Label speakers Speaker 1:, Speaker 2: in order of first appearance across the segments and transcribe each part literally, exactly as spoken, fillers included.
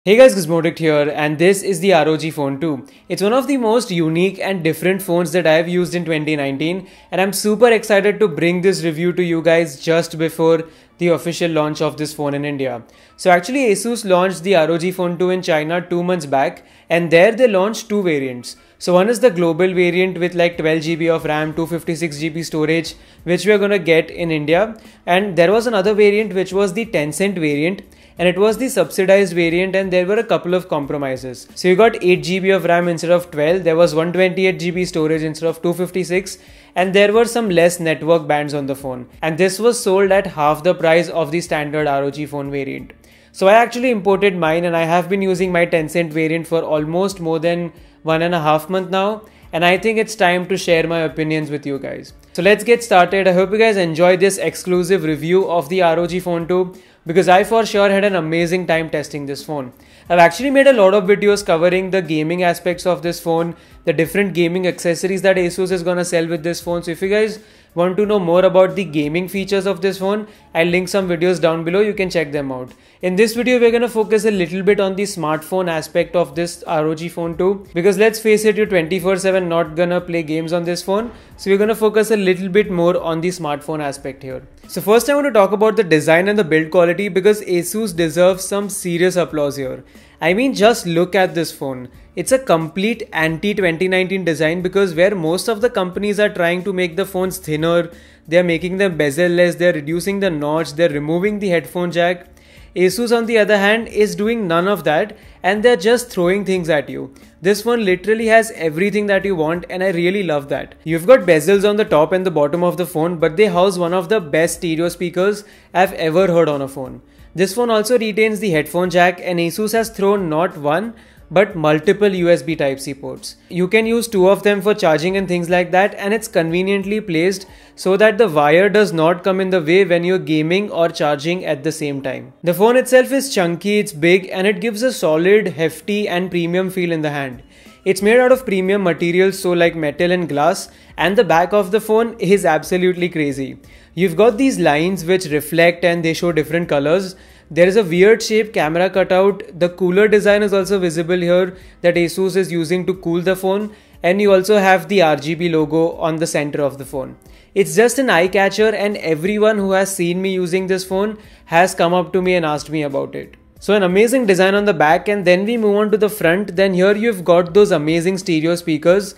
Speaker 1: Hey guys, Gizmotic here, and this is the R O G Phone two. It's one of the most unique and different phones that I have used in twenty nineteen, and I'm super excited to bring this review to you guys just before the official launch of this phone in India. So actually Asus launched the R O G Phone two in China two months back, and there they launched two variants. So one is the global variant with like twelve G B of RAM, two fifty-six G B storage, which we are gonna get in India, and there was another variant which was the Tencent variant, and it was the subsidized variant, and there were a couple of compromises. So you got eight G B of RAM instead of twelve, there was one twenty-eight G B storage instead of two fifty-six, and there were some less network bands on the phone. And this was sold at half the price of the standard R O G phone variant. So I actually imported mine, and I have been using my Tencent variant for almost more than one and a half month now, and I think it's time to share my opinions with you guys. So let's get started. I hope you guys enjoyed this exclusive review of the R O G Phone two, because I for sure had an amazing time testing this phone. I've actually made a lot of videos covering the gaming aspects of this phone, the different gaming accessories that Asus is gonna sell with this phone. So if you guys want to know more about the gaming features of this phone, I'll link some videos down below, you can check them out. In this video, we're gonna focus a little bit on the smartphone aspect of this R O G Phone two, because let's face it, you're twenty-four seven not gonna play games on this phone. So we're gonna focus a little bit more on the smartphone aspect here. So first I want to talk about the design and the build quality, because Asus deserves some serious applause here. I mean, just look at this phone. It's a complete anti twenty nineteen design, because where most of the companies are trying to make the phones thinner, they're making them bezel-less, they're reducing the notch, they're removing the headphone jack. Asus on the other hand is doing none of that, and they're just throwing things at you. This one literally has everything that you want, and I really love that. You've got bezels on the top and the bottom of the phone, but they house one of the best stereo speakers I've ever heard on a phone. This phone also retains the headphone jack, and Asus has thrown not one but multiple U S B Type-C ports. You can use two of them for charging and things like that, and it's conveniently placed so that the wire does not come in the way when you're gaming or charging at the same time. The phone itself is chunky, it's big, and it gives a solid, hefty and premium feel in the hand. It's made out of premium materials, so like metal and glass, and the back of the phone is absolutely crazy. You've got these lines which reflect and they show different colors. There is a weird shaped camera cutout. The cooler design is also visible here that Asus is using to cool the phone, and you also have the R G B logo on the center of the phone. It's just an eye catcher, and everyone who has seen me using this phone has come up to me and asked me about it. So an amazing design on the back, and then we move on to the front. Then here you've got those amazing stereo speakers.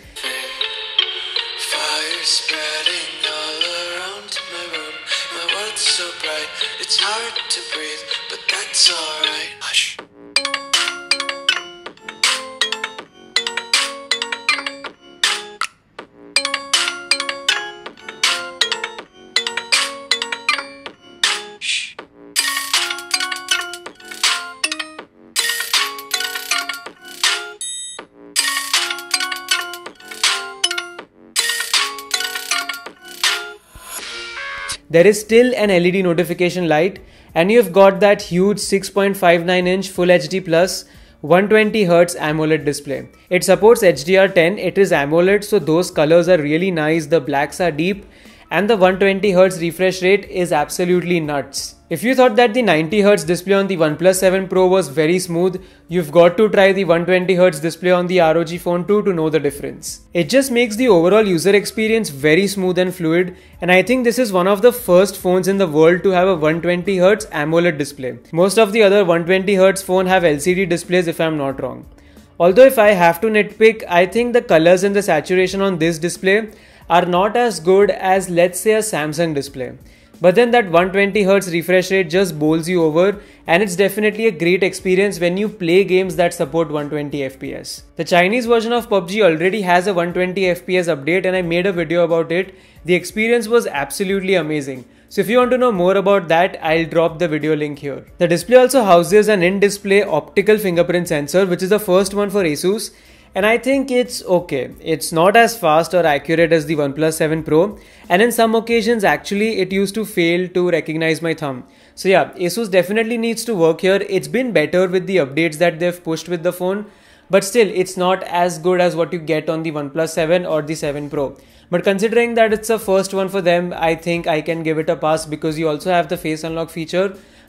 Speaker 2: Fire spreading all around my room. My world's so bright, it's hard to breathe, but that's alright. Hush.
Speaker 1: There is still an L E D notification light, and you've got that huge six point five nine inch Full H D plus one twenty hertz AMOLED display. It supports H D R ten, it is AMOLED, so those colors are really nice, the blacks are deep, and the one twenty hertz refresh rate is absolutely nuts. If you thought that the ninety hertz display on the OnePlus seven Pro was very smooth, you've got to try the one twenty hertz display on the R O G Phone two to know the difference. It just makes the overall user experience very smooth and fluid, and I think this is one of the first phones in the world to have a one twenty hertz AMOLED display. Most of the other one twenty hertz phone have L C D displays, if I'm not wrong. Although if I have to nitpick, I think the colors and the saturation on this display are not as good as, let's say, a Samsung display. But then that one twenty hertz refresh rate just bowls you over, and it's definitely a great experience when you play games that support one twenty F P S. The Chinese version of P U B G already has a one twenty F P S update, and I made a video about it. The experience was absolutely amazing. So if you want to know more about that, I'll drop the video link here. The display also houses an in-display optical fingerprint sensor, which is the first one for Asus. And I think it's okay. It's not as fast or accurate as the OnePlus seven Pro, and in some occasions actually it used to fail to recognize my thumb. So yeah, Asus definitely needs to work here. It's been better with the updates that they've pushed with the phone, but still it's not as good as what you get on the OnePlus seven or the seven Pro. But considering that it's the first one for them, I think I can give it a pass, because you also have the face unlock feature.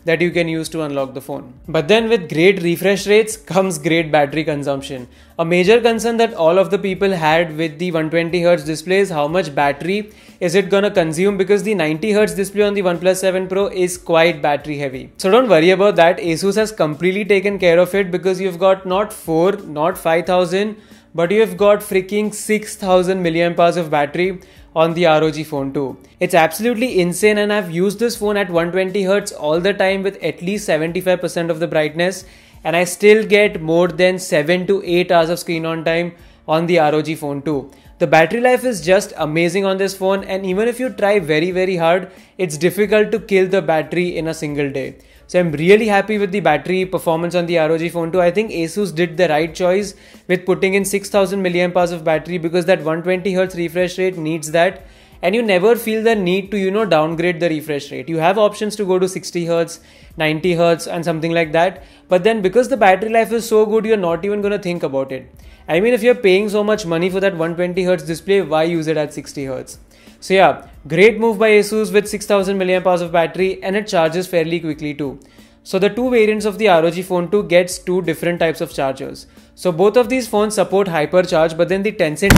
Speaker 1: that you can use to unlock the phone. But then with great refresh rates comes great battery consumption. A major concern that all of the people had with the one hundred twenty hertz display is how much battery is it gonna consume, because the ninety hertz display on the OnePlus seven Pro is quite battery heavy. So don't worry about that. Asus has completely taken care of it, because you've got not four, not five thousand, but you've got freaking six thousand milliamp hours of battery on the R O G Phone two. It's absolutely insane, and I've used this phone at one hundred twenty hertz all the time with at least seventy-five percent of the brightness, and I still get more than seven to eight hours of screen on time on the R O G Phone two. The battery life is just amazing on this phone, and even if you try very very hard, it's difficult to kill the battery in a single day. So I'm really happy with the battery performance on the R O G Phone two. I think Asus did the right choice with putting in six thousand milliamp hours of battery, because that one hundred twenty hertz refresh rate needs that, and you never feel the need to, you know, downgrade the refresh rate. You have options to go to sixty hertz, ninety hertz and something like that, but then because the battery life is so good, you're not even going to think about it. I mean, if you're paying so much money for that one hundred twenty hertz display, why use it at sixty hertz? So yeah, great move by Asus with six thousand milliamp hours of battery, and it charges fairly quickly too. So the two variants of the R O G Phone two gets two different types of chargers. So both of these phones support Hypercharge, but then the Tencent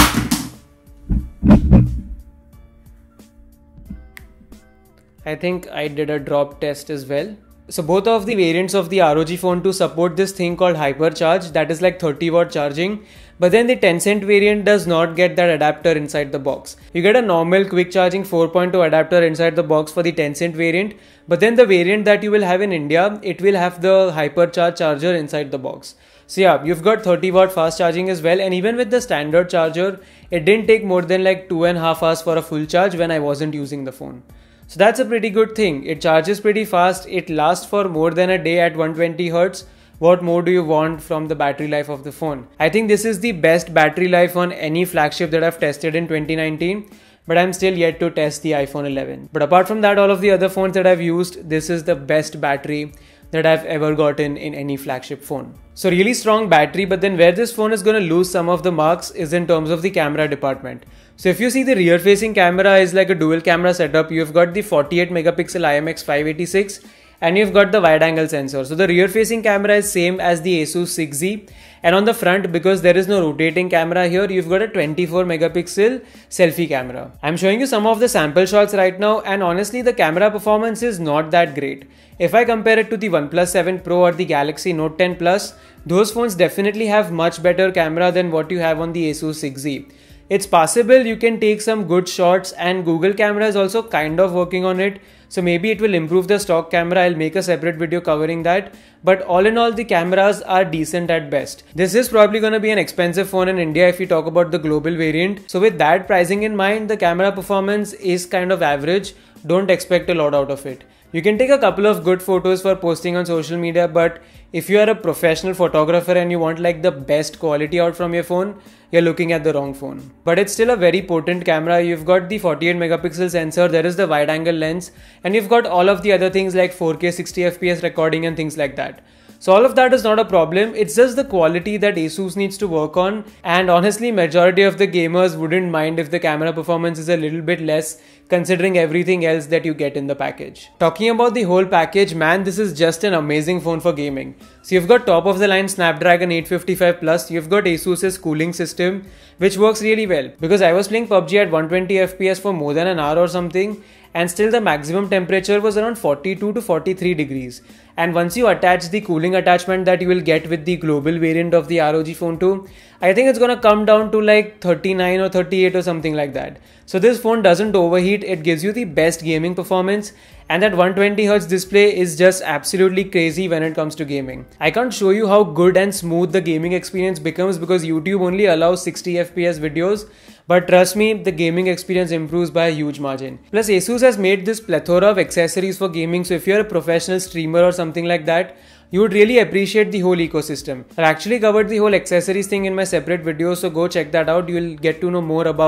Speaker 1: I think I did a drop test as well. So both of the variants of the R O G Phone two support this thing called Hypercharge, that is like thirty watt charging. But then the Tencent variant does not get that adapter inside the box. You get a normal quick charging four point oh adapter inside the box for the Tencent variant. But then the variant that you will have in India, it will have the Hypercharge charger inside the box. So yeah, you've got thirty watt fast charging as well. And even with the standard charger, it didn't take more than like two and a half hours for a full charge when I wasn't using the phone. So that's a pretty good thing. It charges pretty fast. It lasts for more than a day at one hundred twenty hertz. What more do you want from the battery life of the phone? I think this is the best battery life on any flagship that I've tested in twenty nineteen. But I'm still yet to test the iPhone eleven. But apart from that, all of the other phones that I've used, this is the best battery that I've ever gotten in any flagship phone. So really strong battery, but then where this phone is going to lose some of the marks is in terms of the camera department. So if you see, the rear facing camera is like a dual camera setup. You've got the forty-eight megapixel I M X five eighty-six and you've got the wide angle sensor. So the rear facing camera is same as the Asus six Z, and on the front, because there is no rotating camera here, you've got a twenty-four megapixel selfie camera. I'm showing you some of the sample shots right now, and honestly the camera performance is not that great. If I compare it to the OnePlus seven Pro or the Galaxy Note ten Plus, those phones definitely have much better camera than what you have on the Asus six Z. It's possible you can take some good shots, and Google camera is also kind of working on it. So maybe it will improve the stock camera. I'll make a separate video covering that. But all in all, the cameras are decent at best. This is probably going to be an expensive phone in India if you talk about the global variant. So with that pricing in mind, the camera performance is kind of average. Don't expect a lot out of it. You can take a couple of good photos for posting on social media, but if you are a professional photographer and you want like the best quality out from your phone, you're looking at the wrong phone. But it's still a very potent camera. You've got the forty-eight megapixel sensor, there is the wide angle lens, and you've got all of the other things like four K sixty F P S recording and things like that. So all of that is not a problem. It's just the quality that Asus needs to work on. And honestly, majority of the gamers wouldn't mind if the camera performance is a little bit less, considering everything else that you get in the package. Talking about the whole package, man, this is just an amazing phone for gaming. So you've got top of the line Snapdragon eight fifty-five plus, you've got Asus's cooling system, which works really well. Because I was playing P U B G at one hundred twenty F P S for more than an hour or something, and still the maximum temperature was around forty-two to forty-three degrees. And once you attach the cooling attachment that you will get with the global variant of the R O G Phone two, I think it's gonna come down to like thirty-nine or thirty-eight or something like that. So this phone doesn't overheat, it gives you the best gaming performance, and that one hundred twenty hertz display is just absolutely crazy when it comes to gaming. I can't show you how good and smooth the gaming experience becomes because YouTube only allows sixty F P S videos, but trust me, the gaming experience improves by a huge margin. Plus Asus has made this plethora of accessories for gaming, so if you're a professional streamer or something like that, you would really appreciate the whole ecosystem. I actually covered the whole accessories thing in my separate video, so go check that out. You'll get to know more about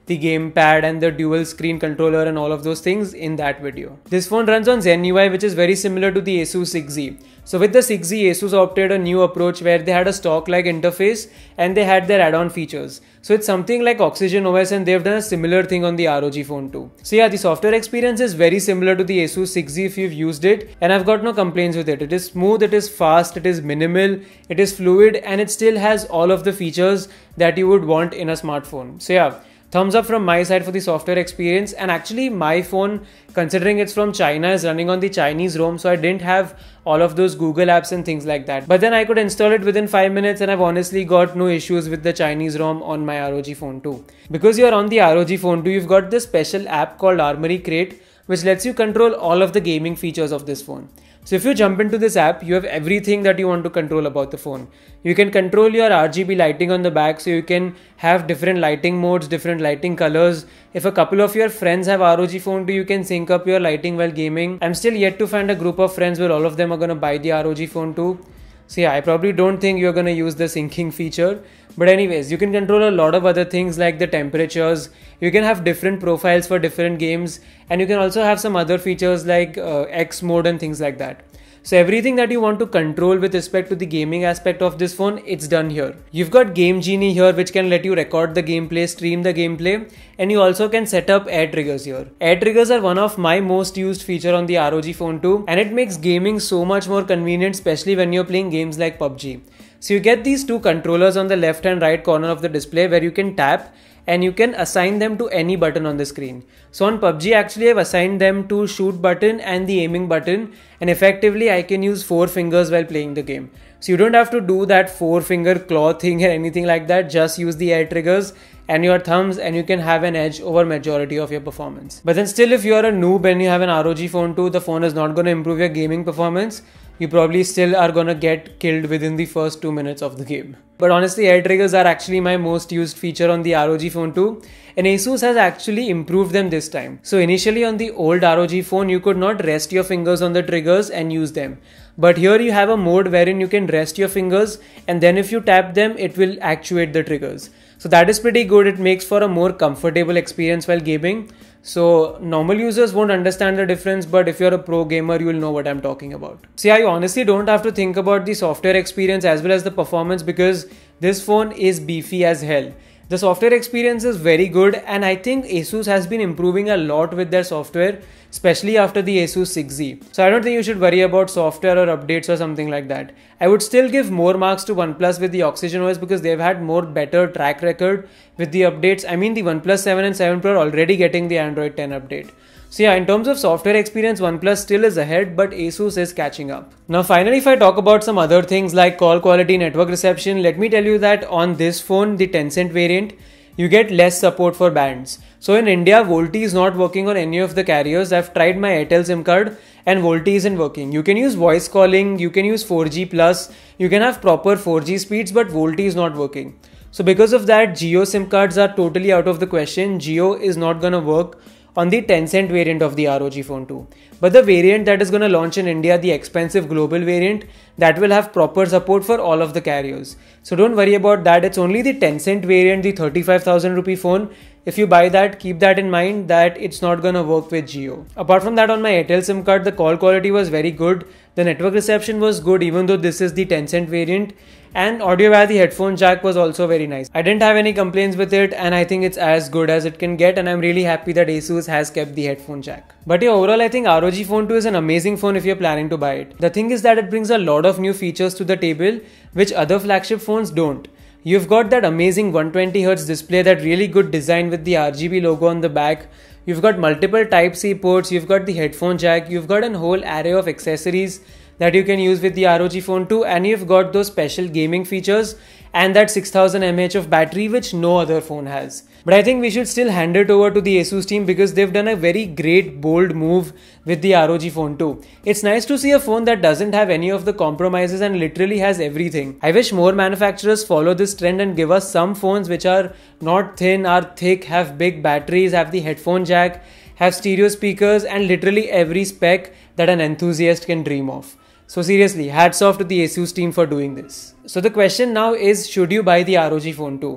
Speaker 1: the gamepad and the dual screen controller and all of those things in that video. This phone runs on Zen U I, which is very similar to the Asus six Z. So with the six Z, Asus opted a new approach where they had a stock-like interface and they had their add-on features. So it's something like Oxygen O S, and they've done a similar thing on the R O G Phone too. So yeah, the software experience is very similar to the Asus six Z if you've used it, and I've got no complaints with it. It is smooth, it is fast, it is minimal, it is fluid, and it still has all of the features that you would want in a smartphone. So yeah, thumbs up from my side for the software experience. And actually my phone, considering it's from China, is running on the Chinese ROM, so I didn't have all of those Google apps and things like that. But then I could install it within five minutes, and I've honestly got no issues with the Chinese ROM on my R O G Phone two. Because you're on the R O G Phone two, you've got this special app called Armoury Crate, which lets you control all of the gaming features of this phone. So if you jump into this app, you have everything that you want to control about the phone. You can control your R G B lighting on the back, so you can have different lighting modes, different lighting colors. If a couple of your friends have R O G Phone two, you can sync up your lighting while gaming. I'm still yet to find a group of friends where all of them are going to buy the R O G Phone two. So yeah, I probably don't think you're going to use the syncing feature. But anyways, you can control a lot of other things like the temperatures. You can have different profiles for different games. And you can also have some other features like uh, X mode and things like that. So everything that you want to control with respect to the gaming aspect of this phone, it's done here. You've got Game Genie here, which can let you record the gameplay, stream the gameplay, and you also can set up air triggers here. Air triggers are one of my most used feature on the R O G Phone two, and it makes gaming so much more convenient, especially when you're playing games like P U B G. So you get these two controllers on the left and right corner of the display where you can tap and you can assign them to any button on the screen. So on P U B G, actually I've assigned them to shoot button and the aiming button, and effectively I can use four fingers while playing the game. So you don't have to do that four finger claw thing or anything like that. Just use the air triggers and your thumbs, and you can have an edge over majority of your performance. But then still, if you are a noob and you have an R O G Phone two, the phone is not going to improve your gaming performance. You probably still are gonna get killed within the first two minutes of the game. But honestly, air triggers are actually my most used feature on the R O G Phone two, and Asus has actually improved them this time. So initially on the old R O G phone, you could not rest your fingers on the triggers and use them. But here you have a mode wherein you can rest your fingers, and then if you tap them, it will actuate the triggers. So that is pretty good. It makes for a more comfortable experience while gaming. So normal users won't understand the difference, but if you're a pro gamer, you will know what I'm talking about. See, I honestly don't have to think about the software experience as well as the performance, because this phone is beefy as hell. The software experience is very good, and I think Asus has been improving a lot with their software, especially after the Asus six Z. So I don't think you should worry about software or updates or something like that. I would still give more marks to OnePlus with the Oxygen O S because they've had more better track record with the updates. I mean, the OnePlus seven and seven Pro are already getting the Android ten update. So yeah, in terms of software experience, OnePlus still is ahead, but Asus is catching up. Now finally, if I talk about some other things like call quality, network reception, let me tell you that on this phone, the Tencent variant, you get less support for bands. So in India, VoLTE is not working on any of the carriers. I've tried my Airtel SIM card and VoLTE isn't working. You can use voice calling, you can use four G plus, you can have proper four G speeds, but VoLTE is not working. So because of that, Jio SIM cards are totally out of the question. Jio is not gonna work on the Tencent variant of the R O G Phone two. But the variant that is going to launch in India, the expensive global variant, that will have proper support for all of the carriers. So don't worry about that. It's only the Tencent variant, the thirty-five thousand rupee phone. If you buy that, keep that in mind that it's not going to work with Jio. Apart from that, on my Airtel SIM card, the call quality was very good. The network reception was good, even though this is the Tencent variant. And audio via the headphone jack was also very nice. I didn't have any complaints with it, and I think it's as good as it can get, and I'm really happy that Asus has kept the headphone jack. But yeah, overall I think R O G Phone two is an amazing phone if you're planning to buy it. The thing is that it brings a lot of new features to the table, which other flagship phones don't. You've got that amazing one hundred twenty hertz display, that really good design with the R G B logo on the back. You've got multiple Type C ports, you've got the headphone jack, you've got a whole array of accessories that you can use with the R O G Phone two, and you've got those special gaming features and that six thousand milliamp hour of battery which no other phone has. But I think we should still hand it over to the Asus team because they've done a very great bold move with the R O G Phone two. It's nice to see a phone that doesn't have any of the compromises and literally has everything. I wish more manufacturers follow this trend and give us some phones which are not thin, are thick, have big batteries, have the headphone jack, have stereo speakers, and literally every spec that an enthusiast can dream of. So seriously, hats off to the Asus team for doing this. So the question now is, should you buy the R O G Phone two?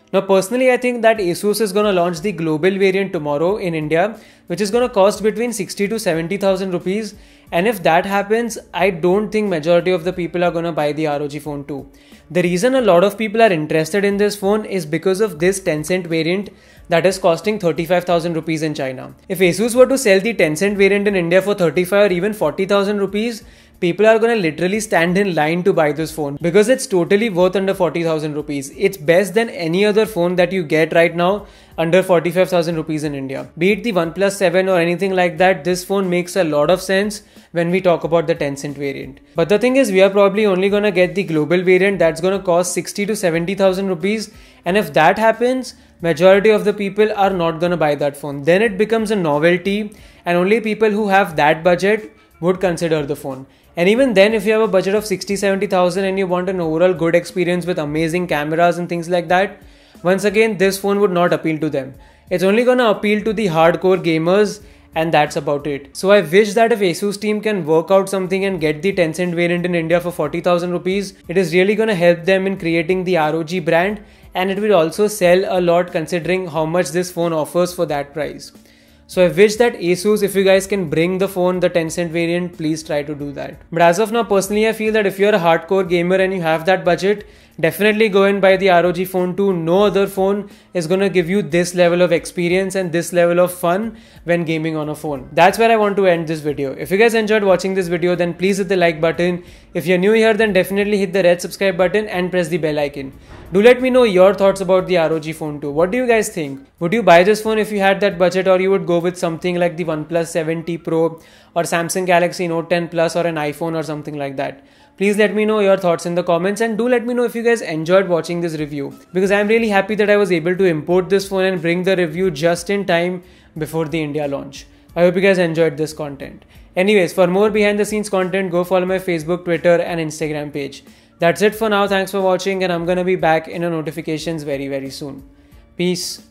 Speaker 1: Now personally I think that Asus is gonna launch the global variant tomorrow in India, which is gonna cost between sixty to seventy thousand rupees. And if that happens, I don't think majority of the people are gonna buy the R O G Phone two. The reason a lot of people are interested in this phone is because of this Tencent variant that is costing thirty-five thousand rupees in China. If Asus were to sell the Tencent variant in India for thirty-five or even forty thousand rupees, people are gonna literally stand in line to buy this phone because it's totally worth under forty thousand rupees. It's best than any other phone that you get right now under forty-five thousand rupees in India. Be it the OnePlus seven or anything like that, this phone makes a lot of sense when we talk about the Tencent variant. But the thing is, we are probably only gonna get the global variant that's gonna cost sixty to seventy thousand rupees. And if that happens, majority of the people are not gonna buy that phone. Then it becomes a novelty and only people who have that budget would consider the phone. And even then, if you have a budget of sixty to seventy thousand and you want an overall good experience with amazing cameras and things like that, once again, this phone would not appeal to them. It's only gonna appeal to the hardcore gamers, and that's about it. So I wish that if Asus team can work out something and get the Tencent variant in India for forty thousand rupees, it is really gonna help them in creating the R O G brand, and it will also sell a lot considering how much this phone offers for that price. So I wish that Asus, if you guys can bring the phone, the Tencent variant, please try to do that. But as of now, personally, I feel that if you're a hardcore gamer and you have that budget, definitely go and buy the R O G Phone two. No other phone is gonna give you this level of experience and this level of fun when gaming on a phone. That's where I want to end this video. If you guys enjoyed watching this video, then please hit the like button. If you're new here, then definitely hit the red subscribe button and press the bell icon. Do let me know your thoughts about the R O G Phone two. What do you guys think? Would you buy this phone if you had that budget, or you would go with something like the OnePlus seven T Pro or Samsung Galaxy Note ten Plus or an iPhone or something like that? Please let me know your thoughts in the comments, and do let me know if you guys enjoyed watching this review, because I'm really happy that I was able to import this phone and bring the review just in time before the India launch. I hope you guys enjoyed this content. Anyways, for more behind the scenes content, go follow my Facebook, Twitter and Instagram page. That's it for now. Thanks for watching, and I'm gonna be back in your notifications very very soon. Peace.